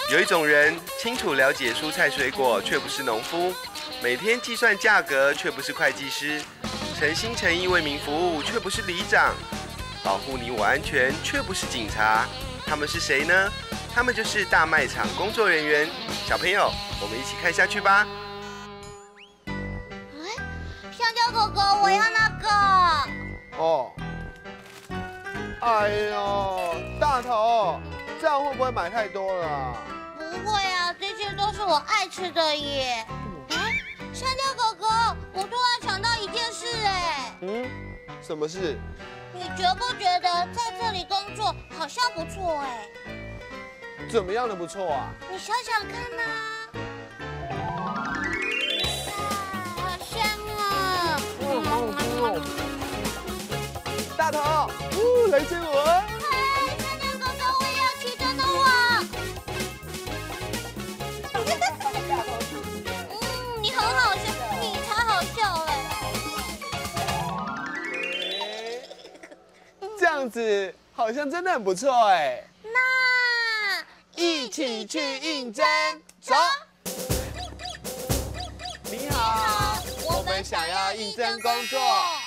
有一种人清楚了解蔬菜水果，却不是农夫；每天计算价格，却不是会计师；诚心诚意为民服务，却不是里长；保护你我安全，却不是警察。他们是谁呢？他们就是大卖场工作人员。小朋友，我们一起看下去吧。 香蕉哥哥，我要那个。 哦。哎呦，大头，这样会不会买太多了啊？ 不会啊，这些都是我爱吃的耶。香蕉哥哥，我突然想到一件事哎。 什么事？ 你觉不觉得在这里工作好像不错哎？ 怎么样的不错啊？ 你想想看呐。好香啊！ 大头，来接我。 香蕉哥哥，我也要骑着呢我。你很好笑，你才好笑哎。 这样子好像真的很不错哎。 那一起去应征，走。你好，我们想要应征工作。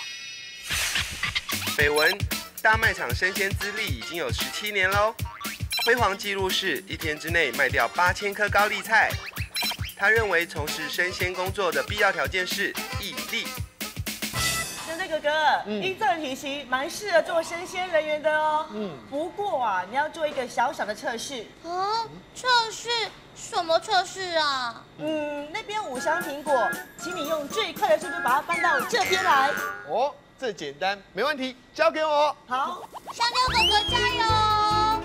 绯闻大卖场生鲜资历已经有17年喽，辉煌纪录是1天之内卖掉8000颗高丽菜。他认为从事生鲜工作的必要条件是毅力。 香蕉哥哥，依照体型蛮适合做生鲜人员的哦。不过啊，你要做一个小小的测试。 测试什么测试啊？ 那边5箱苹果，请你用最快的速度把它搬到这边来。 哦，这简单，没问题，交给我。 好， 香蕉哥哥加油！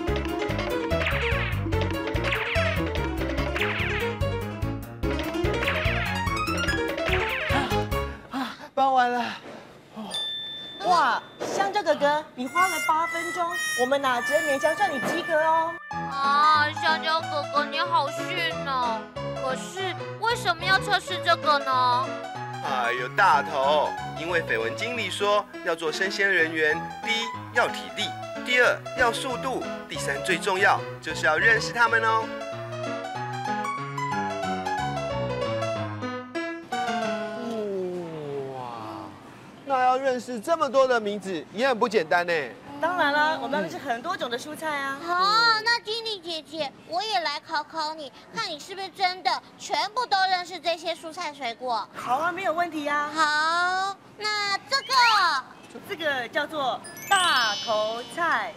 搬完了。 哇，香蕉哥哥，你花了8分钟，我们哪只勉强算你及格哦。 香蕉哥哥你好逊哦！可是为什么要测试这个呢？ 哎呦，大头，因为绯闻经理说要做生鲜人员，第一要体力，第二要速度，第三最重要就是要认识他们哦。 那要认识这么多的名字也很不简单呢。 当然啦，我们要认识很多种的蔬菜啊。 那经理姐姐，我也来考考你，看你是不是真的全部都认识这些蔬菜水果。 好啊，没有问题呀。 好，那这个叫做大头菜。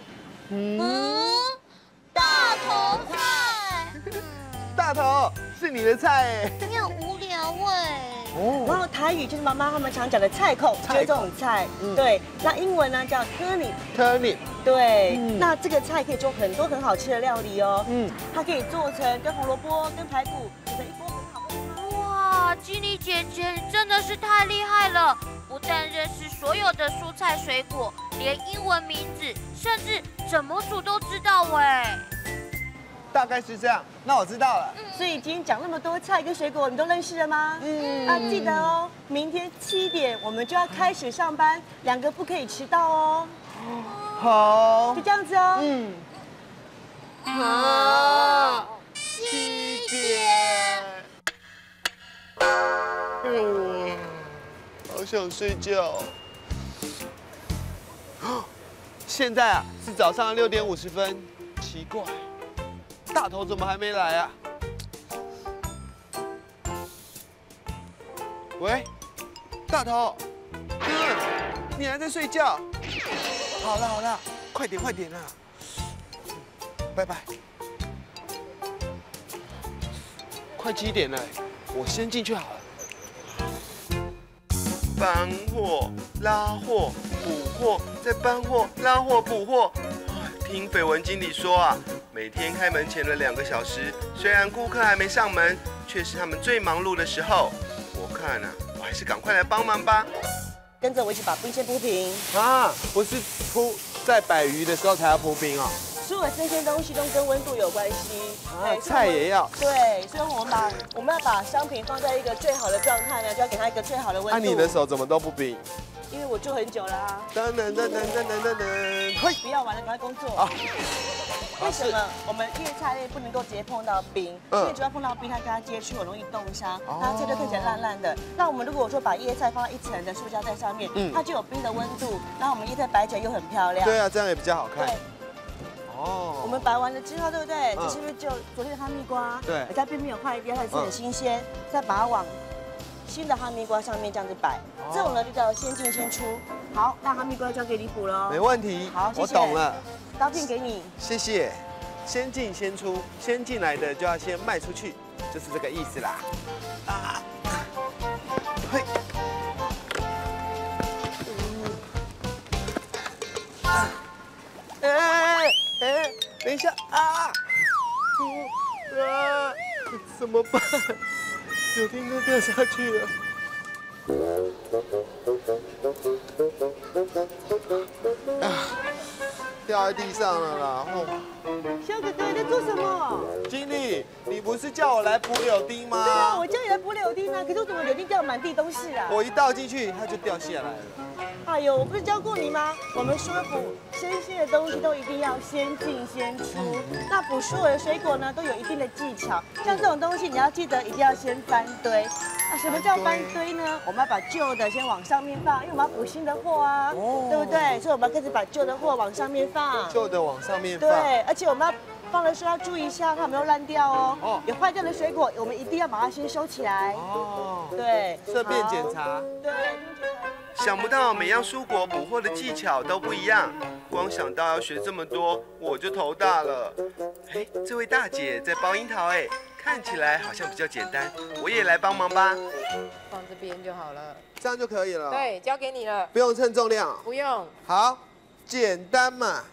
大头菜。 大头是你的菜哎。 你很无聊哎。 然后台语就是妈妈他们常讲的菜扣，就是这种菜。对，那英文呢叫 turnip。对，那这个菜可以做很多很好吃的料理哦。它可以做成跟红萝卜、跟排骨煮成一锅很好的。 哇，经理姐姐你真的是太厉害了！不但认识所有的蔬菜水果，连英文名字，甚至怎么煮都知道哎。 大概是这样，那我知道了。 所以今天讲那么多菜跟水果，你都认识了吗？记得哦，明天7点我们就要开始上班，2个不可以迟到哦。 好， 就这样子哦。 好，7点。好想睡觉。现在啊是早上6点50分，奇怪。大头怎么还没来啊？喂，大头，哥，你还在睡觉？好了，快点啦！拜拜。快7点了，我先进去好了。 搬货、拉货、补货，再搬货、拉货、补货。听绯闻经理说啊，每天开门前的2个小时，虽然顾客还没上门，却是他们最忙碌的时候。我看啊，我还是赶快来帮忙吧。 跟着我一起把冰先铺平。 不是铺在摆鱼的时候才要铺冰哦。 所有生鲜东西都跟温度有关系。 菜也要。 对，所以我们要把商品放在一个最好的状态呢，就要给它一个最好的温度。 你的手怎么都不冰？ 因为我做很久啦。 噔， 不要玩了，赶快工作。 为什么我们叶菜类不能够直接碰到冰？因为只要碰到冰，它跟它接触很容易冻伤，它菜就看起来烂烂的。那我们如果说把叶菜放在一层的塑胶袋上面，它就有冰的温度，然后我们叶菜摆起来又很漂亮。 对啊，这样也比较好看。 对。 哦。 我们摆完了之后，对不对？这是不是就昨天的哈密瓜？ 对。 它并没有坏掉，它是很新鲜，再把它往新的哈密瓜上面这样子摆，这种呢就叫先进先出。好，那哈密瓜交给你补喽。 没问题。 好，谢谢。 我懂了。 刀片给你。 谢谢。先进先出，先进来的就要先卖出去，就是这个意思啦。啊，嘿。等一下啊！怎么办？柳丁都掉下去了。掉在地上了啦！ 小哥哥，你在做什么？ 经理，你不是叫我来补柳丁吗？ 对啊，我叫你来补柳丁啊，可是我怎么柳丁掉满地都是啊？ 我一倒进去，它就掉下来了。 哎呦，我不是教过你吗？我们说补新鲜的东西都一定要先进先出。那补所有的水果呢，都有一定的技巧。像这种东西，你要记得一定要先翻堆。啊，什么叫翻堆呢？我们要把旧的先往上面放，因为我们要补新的货啊，对不对？所以我们要开始把旧的货往上面放。 旧的往上面放。 对，而且我们要放的时候要注意一下，它有没有烂掉哦。有坏掉的水果，我们一定要把它先收起来。哦。对。 顺便检查。 对。 想不到每样蔬果补货的技巧都不一样，光想到要学这么多，我就头大了。哎，这位大姐在包樱桃，哎，看起来好像比较简单，我也来帮忙吧。 放这边就好了， 这样就可以了。 对，交给你了。 不用称重量。 不用。 好，简单嘛，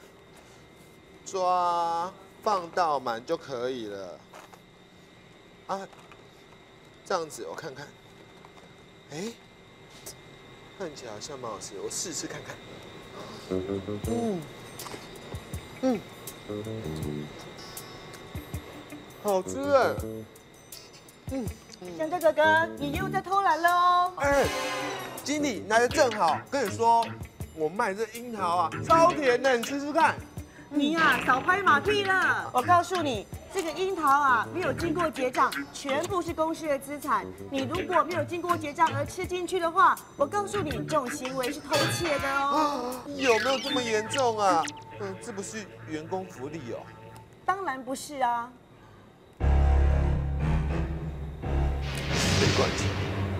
抓放到满就可以了。啊，这样子我看看，哎。看起来好像蛮好吃，我试试看看。好吃哎。 香蕉哥哥，你又在偷懒了哦。 哎，经理来的正好，跟你说，我卖这樱桃啊，超甜的，你吃吃看。 你呀，少拍马屁了。我告诉你，这个樱桃啊，没有经过结账，全部是公司的资产。你如果没有经过结账而吃进去的话，我告诉你，这种行为是偷窃的哦。 有没有这么严重啊？这不是员工福利哦。 当然不是啊。 没关系。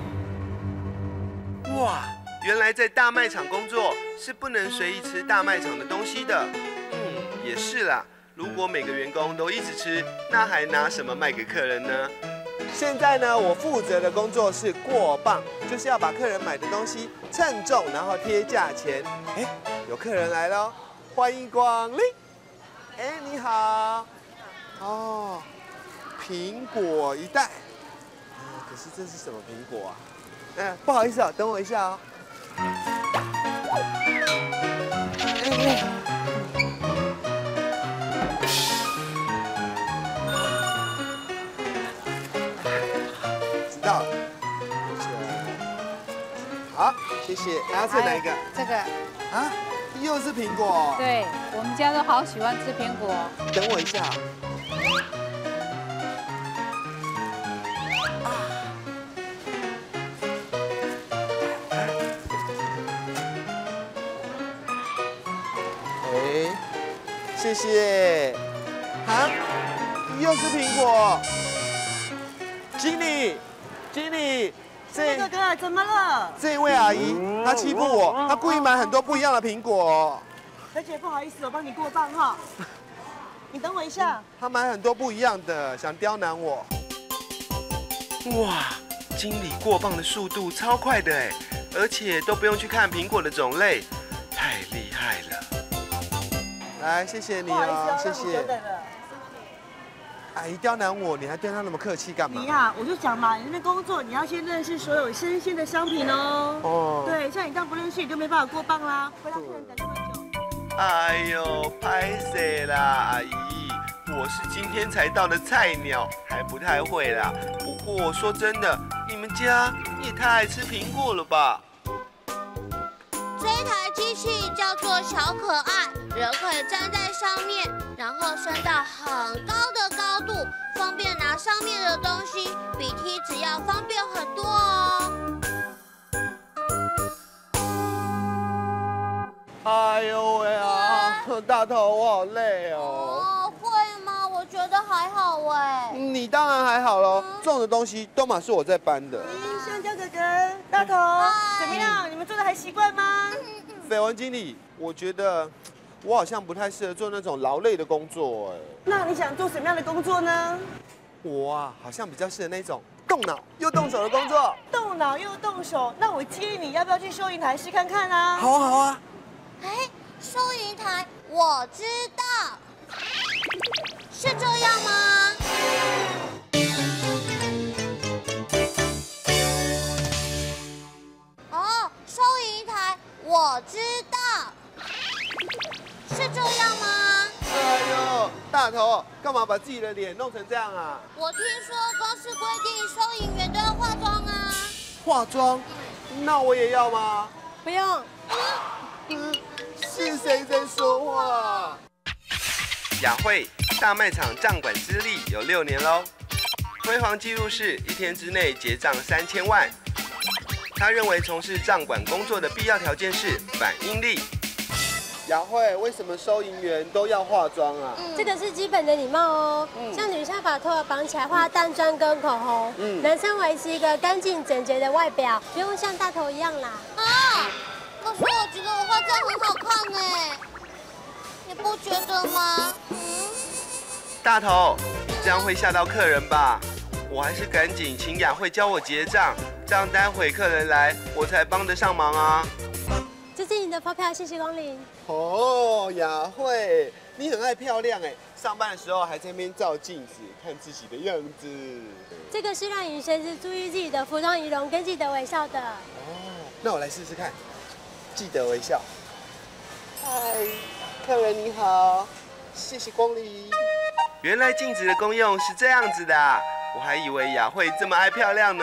哇，原来在大卖场工作是不能随意吃大卖场的东西的。也是啦，如果每个员工都一直吃，那还拿什么卖给客人呢？ 现在呢，我负责的工作是过磅，就是要把客人买的东西称重，然后贴价钱。哎，有客人来了，欢迎光临。哎，你好。哦，苹果一袋。可是这是什么苹果啊？不好意思啊，等我一下哦。好，谢谢。还要吃哪一个？ 这个。 啊，又是苹果。 对，我们家都好喜欢吃苹果。 等我一下。哎，谢谢。啊，又是苹果。经理，经理。 哥哥，怎么了？ 这位阿姨，她欺负我，她故意买很多不一样的苹果。 小姐，不好意思，我帮你过磅哈。你等我一下。 她买很多不一样的，想刁难我。 哇，经理过磅的速度超快的哎，而且都不用去看苹果的种类，太厉害了。 来，谢谢你哦，谢谢。阿姨刁难我，你还对她那么客气干嘛？ 你呀，我就讲嘛，你那边工作，你要先认识所有新鲜的商品哦。哦。对，像你这样不认识，你就没办法过磅啦。回来客人等那么久。 哎呦，拍谁啦，阿姨？我是今天才到的菜鸟，还不太会啦。不过说真的，你们家也太爱吃苹果了吧？ 这台机器叫做小可爱， 人可以站在上面，然后升到很高的高度，方便拿上面的东西，比梯子要方便很多哦。 哎呦喂啊，大头，我好累哦。 哦，会吗？我觉得还好哎。 你当然还好喽，重的东西都嘛是我在搬的。 香蕉哥哥，大头，怎么样？你们做的还习惯吗？ 绯闻经理，我觉得我好像不太适合做那种劳累的工作哎。 那你想做什么样的工作呢？ 我啊，好像比较适合那种动脑又动手的工作。 动脑又动手，那我建议你要不要去收银台试看看啊？ 好啊，好啊。 哎，收银台，我知道，是这样吗？哦，收银台，我知道，是这样吗？ 哎呦，大头，干嘛把自己的脸弄成这样啊？ 我听说公司规定收银员都要化妆啊。 化妆？那我也要吗？ 不用。 是谁在说话？ 雅慧大卖场账管资历有6年喽，辉煌记录是1天之内结账3000万。他认为从事账管工作的必要条件是反应力。 雅慧，为什么收银员都要化妆啊？ 这个是基本的礼貌哦。像女生把头发绑起来，画淡妆跟口红；男生维持一个干净整洁的外表，不用像大头一样啦。 啊！可是我觉得我化妆很好看哎，你不觉得吗？ 大头，你这样会吓到客人吧？我还是赶紧请雅慧教我结账，这样待会客人来我才帮得上忙啊。 这是你的发票，谢谢光临。 哦，雅慧，你很爱漂亮哎，上班的时候还在那边照镜子看自己的样子。 这个是让你随时注意自己的服装仪容跟记得微笑的。 哦，那我来试试看，记得微笑。嗨，客人你好，谢谢光临。 原来镜子的功用是这样子的啊，我还以为雅慧这么爱漂亮呢。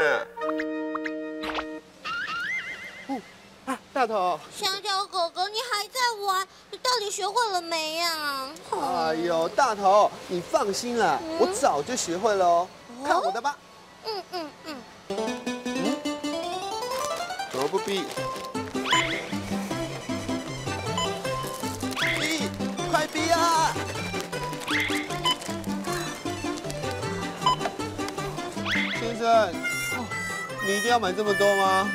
大头， 香蕉哥哥，你还在玩？你到底学会了没呀？ 哎呦，大头，你放心啦，我早就学会了哦。看我的吧。何不必？逼，快逼啊！先生，你一定要买这么多吗？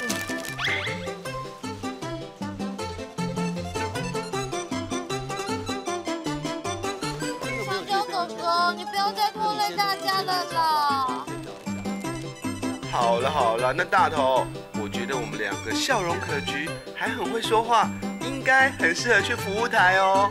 香蕉哥哥，你不要再拖累大家了啦。 好了好了，那大头，我觉得我们2个笑容可掬，还很会说话，应该很适合去服务台哦。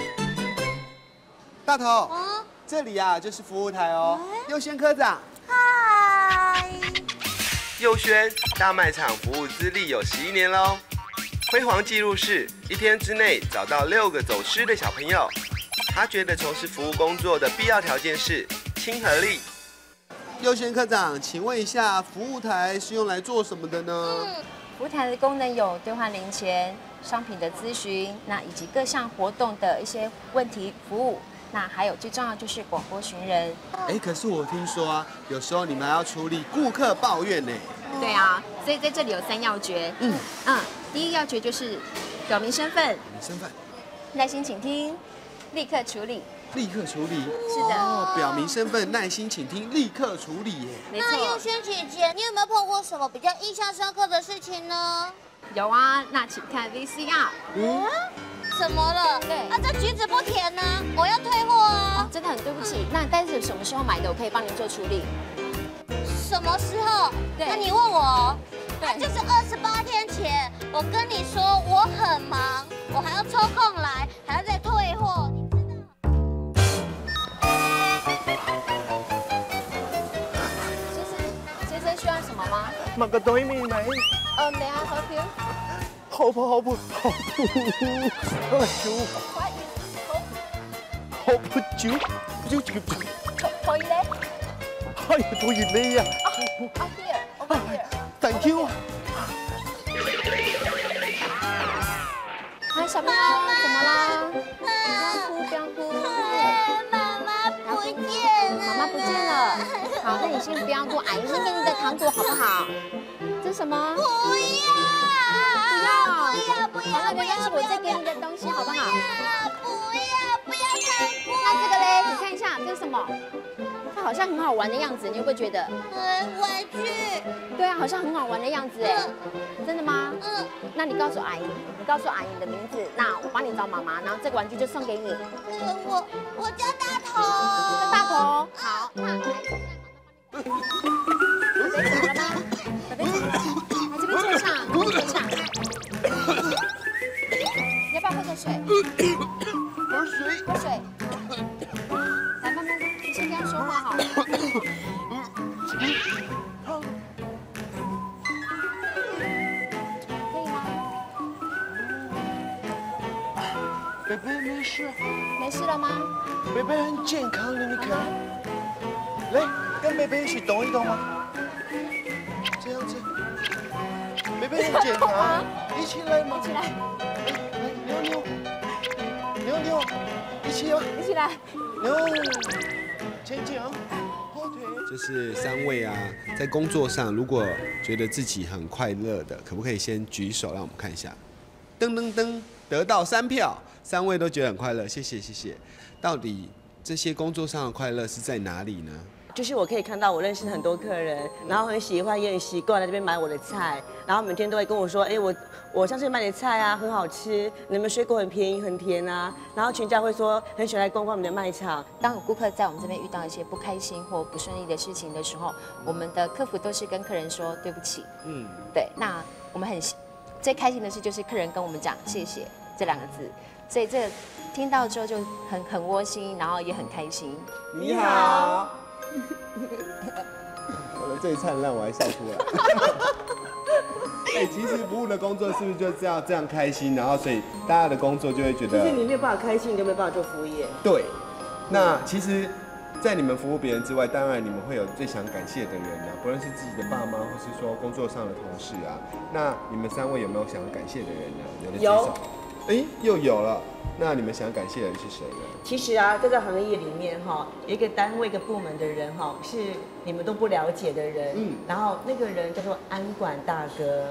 大头，这里啊就是服务台哦。佑轩科长， 嗨， 佑轩大卖场服务资历有11年喽，辉煌记录是1天之内找到6个走失的小朋友。他觉得从事服务工作的必要条件是亲和力。 佑轩科长，请问一下，服务台是用来做什么的呢？ 服务台的功能有兑换零钱、商品的咨询，那以及各项活动的一些问题服务。那还有最重要就是广播寻人。 哎，可是我听说啊，有时候你们还要处理顾客抱怨呢。 对啊，所以在这里有3要诀。第一要诀就是表明身份，耐心倾听，立刻处理。 立刻处理。 是的。 哦，表明身份，耐心倾听，立刻处理耶。 没错。 那佑轩姐姐，你有没有碰过什么比较印象深刻的事情呢？ 有啊，那请看 VCR。 怎么了？对，这橘子不甜呢，我要退货啊！ 真的很对不起，那但是什么时候买的，我可以帮您做处理。 什么时候？ 对， 那你问我，那就是28天前。我跟你说我很忙，我还要抽空来，还要再退货， 你知道？先生需要什么吗？ 買個對面咪。 等下合票。 好不，哎呦，好不久， 可以咧。 哎呀，對完你啊。 here，over here。 Thank you。 小朋友，怎么啦？不要哭， 妈妈不见了， 妈妈不见了。好，那你先不要哭，阿姨先给你的糖果好不好？这是什么？ 不要， 好，那没关系，我再给你的东西好不好？ 不要糖果。 那这个嘞，你看一下，这是什么？它好像很好玩的样子，你会不会觉得？ 玩具。 对啊，好像很好玩的样子哎。真的吗？那你告诉阿姨，你的名字，那我帮你找妈妈，然后这个玩具就送给你。 我叫大头。 大头，好，那来。准备好了吗？准备好了，来这边坐上。你要不要喝个水？喝水。来，慢慢，你先不要说话好了。可以吗？ 贝贝没事， 没事了吗？ 贝贝很健康的，你看。来，跟贝贝一起动一动吗？这样子。贝贝很健康，一起来吗？ 一起来。 来，扭，一起哦。 一起来。 扭，前脚，后腿。就是3位啊，在工作上如果觉得自己很快乐的，可不可以先举手让我们看一下？噔噔噔，得到3票，3位都觉得很快乐，谢谢。到底这些工作上的快乐是在哪里呢？ 就是我可以看到我认识很多客人，然后很喜欢也很习惯来这边买我的菜，然后每天都会跟我说，我上次买的菜啊很好吃，你们水果很便宜很甜啊，然后全家会说很喜欢来逛逛你们的卖场。当有顾客在我们这边遇到一些不开心或不顺利的事情的时候，我们的客服都是跟客人说对不起。对，那我们最开心的事就是客人跟我们讲谢谢这2个字，所以这听到之后就很窝心，然后也很开心。 你好。我的最灿烂，我还笑出来。其实服务的工作是不是就这样开心，然后所以大家的工作就会觉得， 就是你没有办法开心，你就没有办法做服务业。 对，那其实，在你们服务别人之外，当然你们会有最想感谢的人啊，不论是自己的爸妈，或是说工作上的同事啊。那你们3位有没有想感谢的人呢？有的举手。又有了。那你们想感谢的人是谁呢？ 其实啊，在这行业里面哈，有一个单位、一个部门的人哈，是你们都不了解的人。然后那个人叫做安管大哥。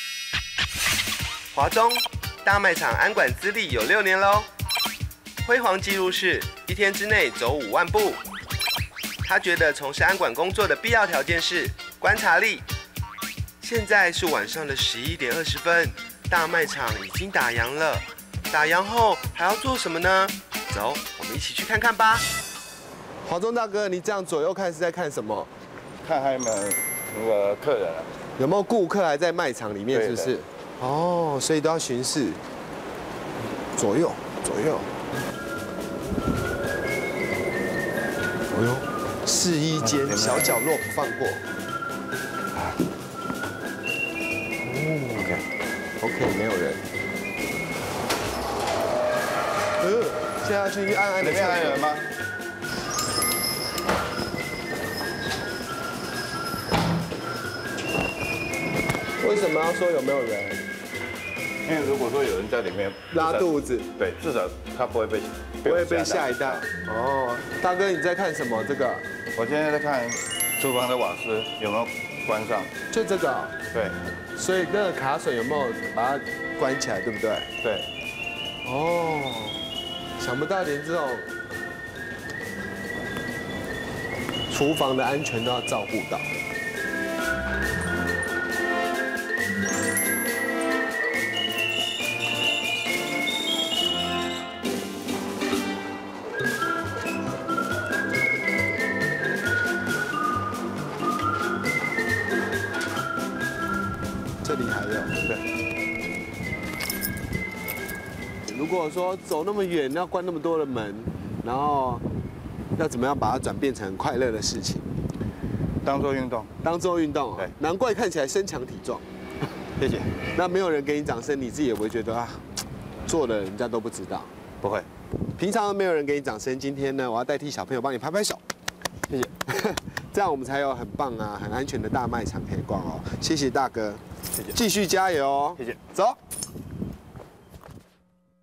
华中大卖场安管资历有6年喽，辉煌记录是1天之内走5万步。他觉得从事安管工作的必要条件是观察力。现在是晚上的11点20分，大卖场已经打烊了。打烊后还要做什么呢？走，我们一起去看看吧。 华中大哥，你这样左右看是在看什么？ 看他们那个客人啊， 有没有顾客还在卖场里面？是不是？哦，所以都要巡视。左右。哎呦，试衣间小角落不放过。OK， 没有人。现在要去按按的。 里面还有人吗？ 为什么要说有没有人？ 因为如果说有人在里面拉肚子， 对，至少他不会被吓一跳。 哦，大哥你在看什么？这个？ 我现在在看厨房的瓦斯有没有关上。 就这个？ 对。 所以那个卡榫有没有把它关起来，对不对？ 对。 哦，想不到连这种厨房的安全都要照顾到。这里还有，对。如果说走那么远，要关那么多的门，然后要怎么样把它转变成快乐的事情？ 当做运动， 当做运动。对，难怪看起来身强体壮。 谢谢。 那没有人给你掌声，你自己也不会觉得啊，做的人家都不知道。 不会。 平常没有人给你掌声，今天呢，我要代替小朋友帮你拍拍手。谢谢。这样我们才有很棒啊、很安全的大卖场可以逛哦。谢谢大哥。谢谢。继续加油哦。 谢谢。 走。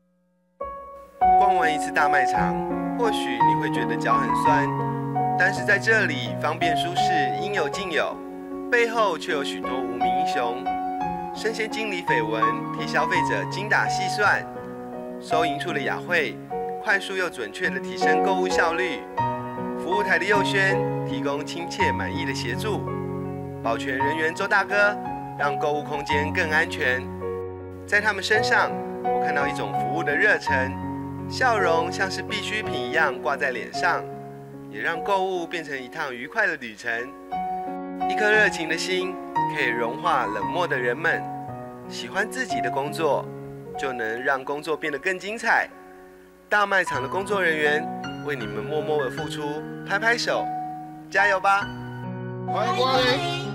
逛完一次大卖场，或许你会觉得脚很酸，但是在这里方便舒适，应有尽有，背后却有许多无名英雄。生鲜经理绯闻替消费者精打细算，收银处的雅慧快速又准确地提升购物效率，服务台的佑轩提供亲切满意的协助，保全人员周大哥让购物空间更安全。在他们身上，我看到一种服务的热忱，笑容像是必需品一样挂在脸上，也让购物变成一趟愉快的旅程。一颗热情的心可以融化冷漠的人们，喜欢自己的工作，就能让工作变得更精彩。大卖场的工作人员为你们默默的付出，拍拍手，加油吧！ 欢迎光临。